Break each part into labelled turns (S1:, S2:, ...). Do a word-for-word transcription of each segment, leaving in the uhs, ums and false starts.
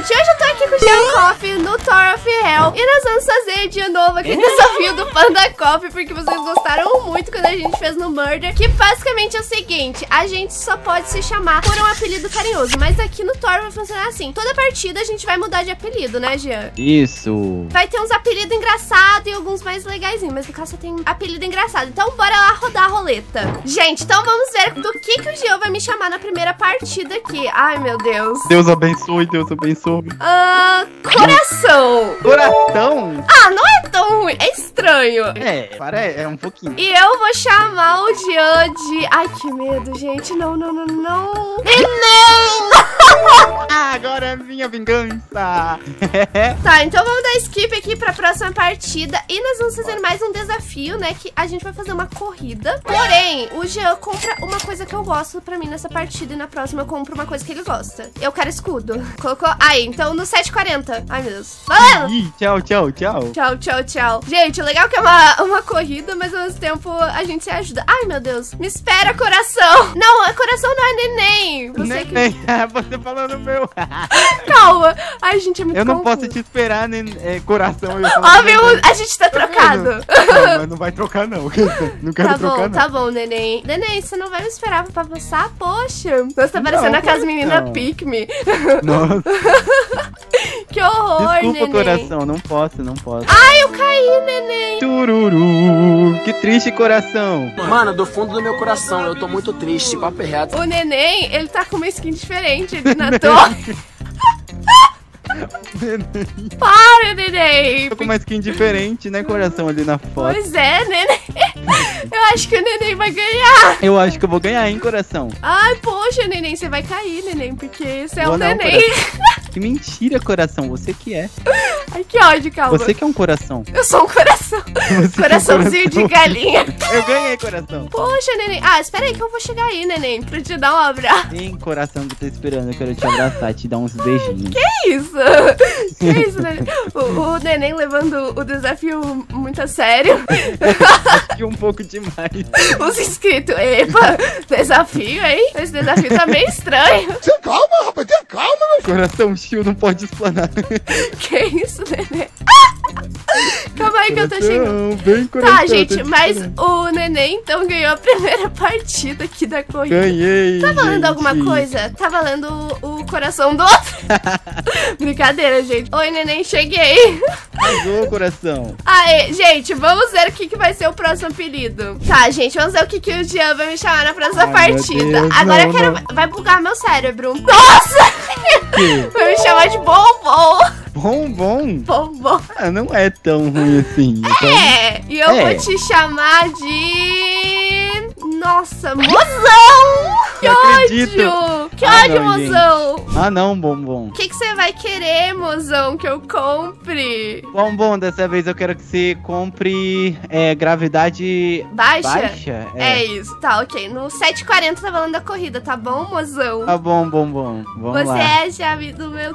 S1: gente, hoje eu tô aqui com o Jean Coffee no Tower of Hell. E nós vamos fazer de novo aquele desafio do Panda Coffee, porque vocês gostaram muito quando a gente fez no Murder. Que basicamente é o seguinte, a gente só pode se chamar por um apelido carinhoso, mas aqui no Tower vai funcionar assim. Toda partida a gente vai mudar de apelido, né, Jean?
S2: Isso.
S1: Vai ter uns apelidos engraçados e alguns mais legaisinhos, mas no caso só tem apelido engraçado. Então bora lá rodar a roleta. Gente, então vamos ver do que que o Jean vai me chamar na primeira partida aqui. Ai, meu Deus.
S2: Deus abençoe, Deus abençoe.
S1: Ah, coração.
S2: Coração?
S1: Ah, não é tão ruim, é estranho.
S2: É, parece, é um pouquinho.
S1: E eu vou chamar o Jean de... Ai, que medo, gente. Não, não, não, não. Neném!
S2: Ah, agora é minha vingança.
S1: Tá, então vamos dar skip aqui pra próxima partida. E nós vamos fazer mais um desafio, né? Que a gente vai fazer uma corrida. Porém, o Jean compra uma coisa que eu gosto pra mim nessa partida. E na próxima eu compro uma coisa que ele gosta. Eu quero escudo. Colocou... Aí, então no sete e quarenta. Ai, meu Deus. Valendo!
S2: Ih, tchau, tchau, tchau.
S1: Tchau, tchau, tchau. Gente, o legal é que é uma, uma corrida, mas ao mesmo tempo a gente se ajuda. Ai, meu Deus. Me espera, coração. Não, coração não é neném. Você
S2: neném.
S1: que...
S2: Você falando meu.
S1: Calma. Ai, gente, é muito
S2: Eu não
S1: confuso.
S2: posso te esperar, né? É, coração.
S1: Ó, viu? A gente tá trocado.
S2: Não, mas não vai trocar, não. Não quero
S1: Tá
S2: trocar,
S1: bom,
S2: não.
S1: tá bom, neném. Neném, você não vai me esperar pra passar? Poxa. Você tá parecendo
S2: Não,
S1: aquelas meninas
S2: não.
S1: pick-me.
S2: Nossa.
S1: Que horror,
S2: Desculpa,
S1: neném.
S2: coração. Não posso, não posso.
S1: Ai, eu caí, neném.
S2: Tururu. Que triste, coração.
S3: Mano, do fundo do meu coração, eu tô muito triste, papo reto.
S1: O neném, ele tá com uma skin diferente ali na torre. Para, neném.
S2: Tô com uma skin diferente, né, coração, ali na foto.
S1: Pois é, neném. Eu acho que o neném vai ganhar.
S2: Eu acho que eu vou ganhar, hein, coração.
S1: Ai, poxa, neném, você vai cair, neném, porque você é
S2: Vou
S1: um
S2: não,
S1: neném.
S2: Que mentira, coração. Você que é.
S1: Ai, que ódio, calma.
S2: Você que é um coração.
S1: Eu sou um coração.
S2: Você
S1: Coraçãozinho
S2: que é um
S1: de galinha.
S2: Eu ganhei, coração.
S1: Poxa, neném. Ah, espera aí que eu vou chegar aí, neném, pra te dar um abraço.
S2: Vem, coração, que eu tô esperando. Eu quero te abraçar, te dar uns beijinhos.
S1: Que isso? Que isso, neném? O, o neném levando o desafio muito a sério.
S2: Acho que um pouco demais.
S1: Os inscritos, epa, desafio, hein? Esse desafio tá meio estranho.
S2: Tenha calma, rapaz, tenha calma, meu coração. O Chiu não pode explanar.
S1: Que isso, neném? Calma aí que eu tô
S2: Coração,
S1: chegando.
S2: vem, coração,
S1: Tá, gente,
S2: tô te
S1: mas
S2: esperando.
S1: o neném então ganhou a primeira partida aqui da corrida.
S2: Ganhei,
S1: Tá valendo
S2: gente.
S1: alguma coisa? Tá valendo o, o coração do outro? Brincadeira, gente. Oi, neném, cheguei.
S2: Arrasou, coração.
S1: Aê, gente, vamos ver o que, que vai ser o próximo apelido. Tá, gente, vamos ver o que, que o Jean vai me chamar na próxima
S2: Ai, meu
S1: partida.
S2: Deus,
S1: Agora
S2: não,
S1: eu quero...
S2: não.
S1: Vai bugar meu cérebro. Nossa!
S2: Que?
S1: Vai me chamar de bombom.
S2: Bom, bom.
S1: Bombom.
S2: Ah, não é tão ruim assim. Então...
S1: É, e eu
S2: É.
S1: vou te chamar de... Nossa, mozão! Que
S2: Não acredito.
S1: ódio! Que
S2: Ah,
S1: ódio,
S2: não,
S1: mozão!
S2: Ah, não, bombom.
S1: O que que você vai querer, mozão, que eu compre?
S2: Bombom, dessa vez eu quero que você compre é, gravidade
S1: Baixa?
S2: baixa.
S1: É isso, tá, ok. No sete e quarenta tá falando da corrida, tá bom, mozão?
S2: Tá bom, bombom. Vamos
S1: Você
S2: lá.
S1: é a chave do meu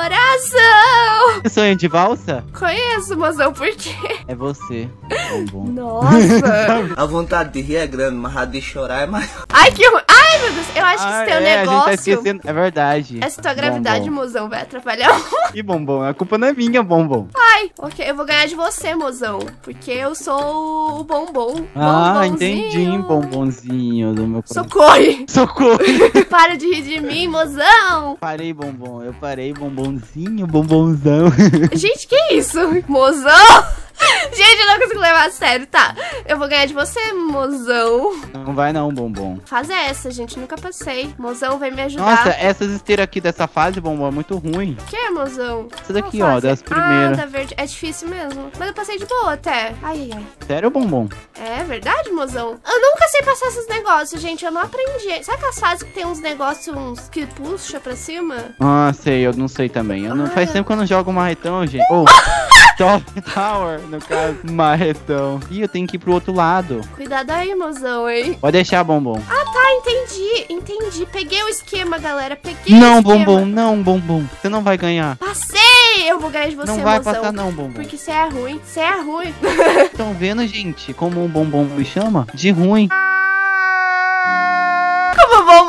S1: coração!
S2: Sonho de valsa?
S1: Conheço, mozão, por quê?
S2: É você, bombom.
S1: Nossa!
S4: A vontade de rir é grande, mas a de chorar é maior.
S1: Ai, que ruim! Ai, meu Deus, eu acho que
S2: Ah,
S1: esse teu
S2: é, a gente tá
S1: negócio...
S2: esquecendo. É verdade.
S1: Essa tua gravidade,
S2: Bombom.
S1: mozão, vai atrapalhar.
S2: E bombom, a culpa não é minha, bombom.
S1: Ai, ok, eu vou ganhar de você, mozão. Porque eu sou o bombom.
S2: Ah,
S1: Bombonzinho.
S2: entendi, bombonzinho do meu coração.
S1: Socorre!
S2: Socorro.
S1: Para de rir de mim, mozão!
S2: Parei, bombom. Eu parei, bombonzinho, bombonzão.
S1: Gente, que isso? Mozão! Gente, eu não consigo levar a sério, tá? Eu vou ganhar de você, mozão.
S2: Não vai não, bombom.
S1: Faz essa, gente, nunca passei. Mozão, vem me ajudar.
S2: Nossa, essas esteiras aqui dessa fase, bombom, é muito ruim.
S1: O que é, mozão?
S2: Essa daqui,
S1: Qual
S2: ó,
S1: fase?
S2: das
S1: Ah,
S2: primeiras.
S1: da verde. É difícil mesmo. Mas eu passei de boa até. Ai, ai, ai.
S2: Sério, bombom?
S1: É verdade, mozão? Eu nunca sei passar esses negócios, gente. Eu não aprendi. Sabe aquelas fases que tem uns negócios uns que puxa pra cima?
S2: Ah, sei, eu não sei também. Eu não,
S1: Ah,
S2: faz
S1: é.
S2: tempo que eu não jogo marretão, gente. Oh, Top Tower, no caso, marretão. Ih, eu tenho que ir pro outro lado.
S1: Cuidado aí, mozão, hein?
S2: Pode deixar, bombom.
S1: Ah, tá, entendi, entendi. Peguei o esquema, galera. Peguei
S2: Não,
S1: o esquema.
S2: bombom, não, bombom. Você não vai ganhar.
S1: Passei! Eu vou ganhar de você,
S2: Não vai
S1: mozão.
S2: passar não, bombom.
S1: Porque você é ruim, você é ruim.
S2: Estão vendo, gente, como o bombom me chama? De ruim.
S1: Como o bombom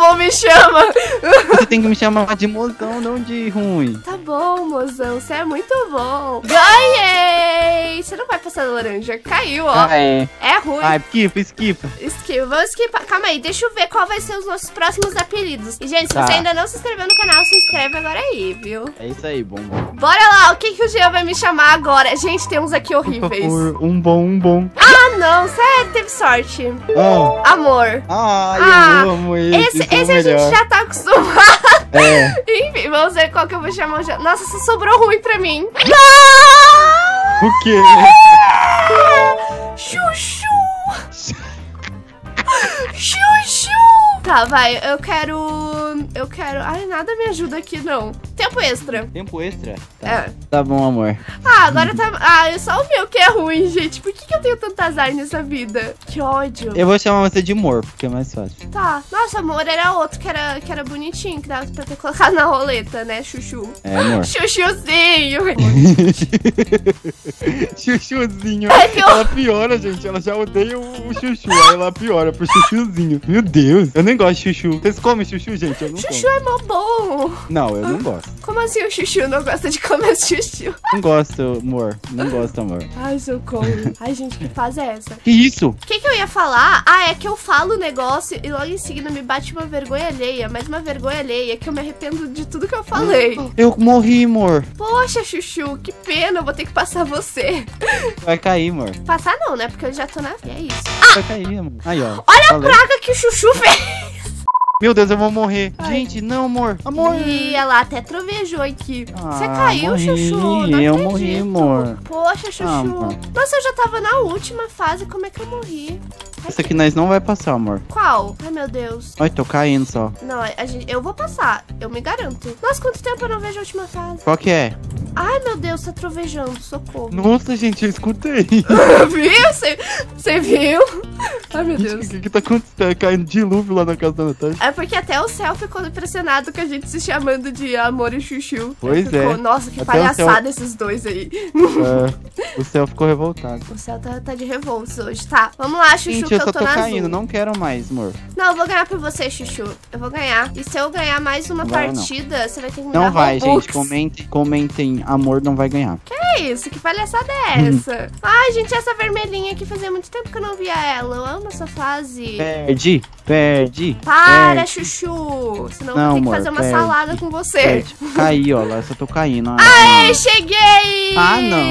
S1: amor me chama.
S2: Você tem que me chamar de mozão, não de ruim.
S1: Tá bom, mozão, você é muito bom. Ganhei! Você não vai passar da laranja, caiu, ó.
S2: Ah, é.
S1: É ruim.
S2: Ai, esquipa, esquipa.
S1: Esquiva, vamos esquipar. Calma aí, deixa eu ver qual vai ser os nossos próximos apelidos. E, gente, se
S2: Tá.
S1: você ainda não se inscreveu no canal, se inscreve agora aí, viu?
S2: É isso aí, bom, bom.
S1: Bora lá, o que, que o Jean vai me chamar agora? Gente, tem uns aqui
S2: Por
S1: horríveis.
S2: favor, um bom, um bom.
S1: Ah, não, sério, teve sorte.
S2: Ah,
S1: Amor.
S2: ai,
S1: Ah,
S2: eu amo esse.
S1: Esse,
S2: esse é o
S1: esse a gente
S2: melhor.
S1: já tá acostumado.
S2: É.
S1: Enfim, vamos ver qual que eu vou chamar o Jean. Nossa, isso sobrou ruim pra mim. Não!
S2: O quê?
S1: Chuchu! Chuchu! Tá, vai, eu quero... Eu quero... Ai, nada me ajuda aqui, não. Tempo extra.
S2: Tempo extra? Tá.
S1: É.
S2: Tá bom, amor.
S1: Ah, agora tá... Ah, é só o meu que é ruim, gente. Por que, que eu tenho tanto azar nessa vida? Que ódio.
S2: Eu vou chamar você de Mor, porque é mais fácil.
S1: Tá. Nossa, amor, era outro que era, que era bonitinho, que dava pra ter colocado na roleta, né, Chuchu?
S2: É, amor.
S1: Chuchuzinho.
S2: Chuchuzinho.
S1: Ai, que
S2: Ela piora, gente. Ela já odeia o, o chuchu. Aí ela piora pro chuchuzinho. Meu Deus. Eu nem gosto de chuchu. Vocês comem chuchu, gente? Eu não
S1: Chuchu
S2: como.
S1: é mó bom.
S2: Não, eu não gosto.
S1: Como assim o Chuchu não gosta de comer chuchu?
S2: Não gosto, amor. Não gosto, amor.
S1: Ai, socorro. Ai, gente, que fase é essa?
S2: Que isso?
S1: O que, que eu ia falar? Ah, é que eu falo o negócio e logo em seguida me bate uma vergonha alheia. Mas uma vergonha alheia que eu me arrependo de tudo que eu falei.
S2: Eu morri, amor.
S1: Poxa, Chuchu, que pena. Eu vou ter que passar você.
S2: Vai cair, amor.
S1: Passar não, né? Porque eu já tô na... É isso.
S2: Vai cair, amor. Aí, ó.
S1: Olha
S2: Falei.
S1: a praga que o Chuchu fez.
S2: Meu Deus, eu vou morrer.
S1: Ai.
S2: Gente, não, amor. Amor.
S1: Ih, ela até trovejou aqui. Você
S2: Ah,
S1: caiu,
S2: morri.
S1: Chuchu? Não
S2: Eu
S1: acredito.
S2: morri, amor.
S1: Poxa, Chuchu.
S2: Ah, amor.
S1: Nossa, eu já tava na última fase. Como é que eu morri?
S2: Isso aqui nós não vai passar, amor.
S1: Qual? Ai, meu Deus.
S2: Ai, tô caindo só.
S1: Não, a gente, eu vou passar. Eu me garanto. Nossa, quanto tempo eu não vejo a última fase?
S2: Qual que é?
S1: Ai, meu Deus, tá trovejando. Socorro.
S2: Nossa, gente, eu escutei.
S1: Viu? Você viu? Ai, meu
S2: Gente,
S1: Deus.
S2: o que que tá acontecendo? Tá caindo dilúvio lá na casa da Natália.
S1: É porque até o céu ficou impressionado com a gente se chamando de Amor e Chuchu.
S2: Pois
S1: Ficou,
S2: é.
S1: Nossa, que
S2: Até o
S1: palhaçada
S2: céu-
S1: esses dois aí.
S2: É, o céu ficou revoltado.
S1: O céu tá, tá de revoltos hoje, tá? Vamos lá, Chuchu,
S2: Gente,
S1: que
S2: eu
S1: eu
S2: só
S1: tô
S2: tô
S1: na
S2: caindo,
S1: azul.
S2: não quero mais, amor.
S1: Não, eu vou ganhar por você, Chuchu. Eu vou ganhar. E se eu ganhar mais uma
S2: Não vai, não.
S1: partida, você vai ter que me dar
S2: Não vai,
S1: Robux.
S2: gente. Comentem, comentem. Amor não vai ganhar.
S1: Que isso? Que palhaçada é
S2: Hum.
S1: essa? Ai, gente, essa vermelhinha aqui fazia muito tempo que eu não via ela. Eu amo essa fase.
S2: Perde, perde.
S1: Para,
S2: perde,
S1: Chuchu. Senão eu
S2: Não,
S1: vou ter que
S2: amor,
S1: fazer uma
S2: perde.
S1: salada com você.
S2: perde. Caí, ó. Lá eu só tô caindo. Ah,
S1: Ei, cheguei!
S2: Ah, não.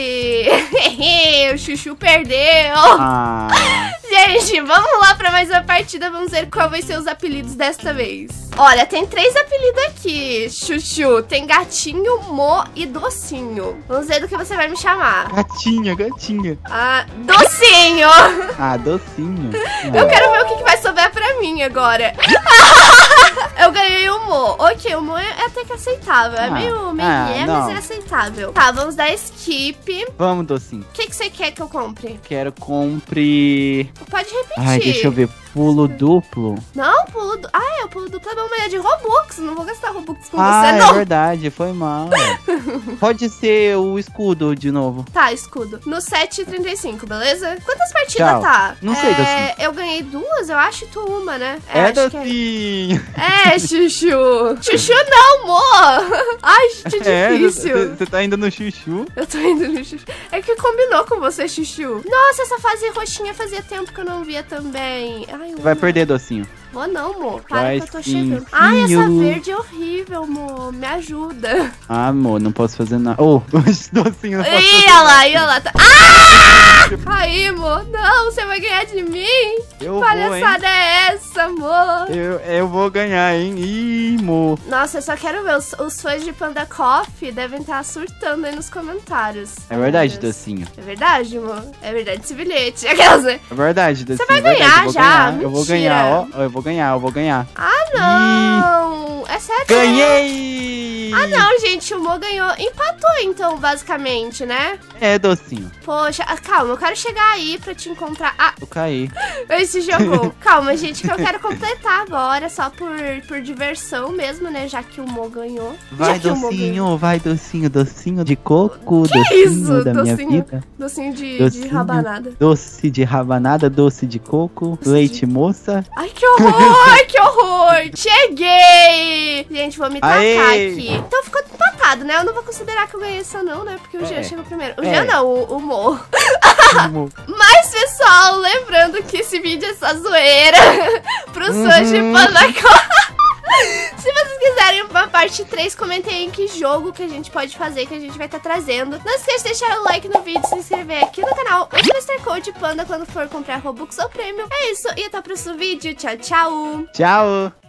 S1: O Chuchu perdeu.
S2: Ah,
S1: Gente, vamos lá pra mais uma partida. Vamos ver qual vai ser os apelidos desta vez. Olha, tem três apelidos aqui, Chuchu. Tem Gatinho, Mo e Docinho. Vamos ver do que você vai me chamar.
S2: gatinha, gatinha.
S1: Ah, Docinho.
S2: Ah, docinho.
S1: Eu quero ver o que, que vai sobrar pra mim agora. Eu ganhei o Mo. Ok, o Mo é até que aceitável. É
S2: Ah,
S1: meio meio
S2: ah,
S1: é,
S2: não.
S1: mas é aceitável. Tá, vamos dar skip.
S2: Vamos, docinho.
S1: O que, que você quer que eu compre?
S2: Quero compre...
S1: Pode repetir.
S2: Ai, deixa eu ver. Pulo duplo.
S1: Não, pulo do... Ah, é, o pulo duplo é uma mulher de Robux. Não vou gastar Robux com
S2: Ah,
S1: você,
S2: é
S1: não.
S2: verdade. Foi mal. Pode ser o escudo de novo.
S1: Tá, escudo. No sete e trinta e cinco, beleza? Quantas partidas
S2: Tchau.
S1: tá?
S2: Não sei,
S1: é,
S2: Docinho.
S1: Eu ganhei duas, eu acho, e tu uma, né?
S2: É,
S1: acho que
S2: docinho.
S1: É, Chuchu. Chuchu não, amor. Ai, gente,
S2: É,
S1: difícil.
S2: você tá indo no chuchu?
S1: Eu tô indo no Chuchu. É que combinou com você, Chuchu. Nossa, essa fase roxinha fazia tempo que eu não via também. Ai, eu
S2: Vai
S1: amo.
S2: perder, docinho.
S1: Vou não, amor. Para
S2: Vai
S1: que eu tô
S2: sim,
S1: chegando. Ai, essa
S2: filho.
S1: verde é horrível, amor. Me ajuda.
S2: Ah, amor, não posso fazer nada. Oh, docinho, não posso
S1: Ih,
S2: fazer
S1: olha lá,
S2: nada.
S1: ih, olha lá. Tá... Ah! Aí, amor. Não, você vai ganhar de mim.
S2: Eu
S1: Palhaçada é essa, amor?
S2: vou, hein? Eu, eu vou ganhar, hein? Ih, amor.
S1: Nossa, eu só quero ver. Os, os fãs de Panda Coffee devem estar surtando aí nos comentários.
S2: É verdade,
S1: Ai, meu Deus.
S2: docinho.
S1: É verdade, amor? É verdade esse bilhete. Aquelas, né?
S2: É verdade, docinho.
S1: vai
S2: é verdade,
S1: ganhar
S2: eu vou
S1: já,
S2: ganhar. Eu vou
S1: mentira.
S2: ganhar, ó. Eu vou ganhar, eu vou ganhar.
S1: Ah, não. É sério.
S2: Ganhei!
S1: Ah, não, gente. O Mo ganhou. Empatou, então, basicamente, né?
S2: É, docinho.
S1: Poxa, ah, calma, eu quero chegar aí pra te encontrar. Ah,
S2: Eu caí.
S1: esse jogo. Calma, gente, que eu quero completar agora, só por, por diversão mesmo, né? Já que o Mo ganhou.
S2: Vai,
S1: Já que o Mo ganhou.
S2: docinho, vai, docinho, docinho de coco,
S1: Que
S2: docinho
S1: isso?
S2: da minha
S1: Docinho,
S2: vida.
S1: docinho de,
S2: Docinho.
S1: de rabanada.
S2: Doce de rabanada, doce de coco,
S1: Doce
S2: leite moça.
S1: Ai, que horror, que horror. Cheguei. Gente, vou me tacar
S2: Aê.
S1: aqui. Então ficou empatado, né? Eu não vou considerar que eu ganhei essa não, né? Porque o Jean
S2: É.
S1: chegou primeiro. O
S2: É.
S1: Jean não, o, o Mo. Mas, pessoal, lembrando que esse vídeo é só zoeira pro
S2: Uhum.
S1: Sanji Panacó. Se vocês quiserem uma parte três, comentem aí que jogo que a gente pode fazer, que a gente vai estar trazendo. Não esqueça de deixar o like no vídeo, se inscrever aqui no canal. Use o Mister Code Panda quando for comprar Robux ou Prêmio. É isso, e até o próximo vídeo. Tchau, tchau!
S2: Tchau.